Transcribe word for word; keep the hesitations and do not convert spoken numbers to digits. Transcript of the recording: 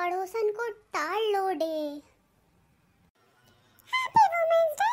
पड़ोसन को टाल लो डे। Happy women's day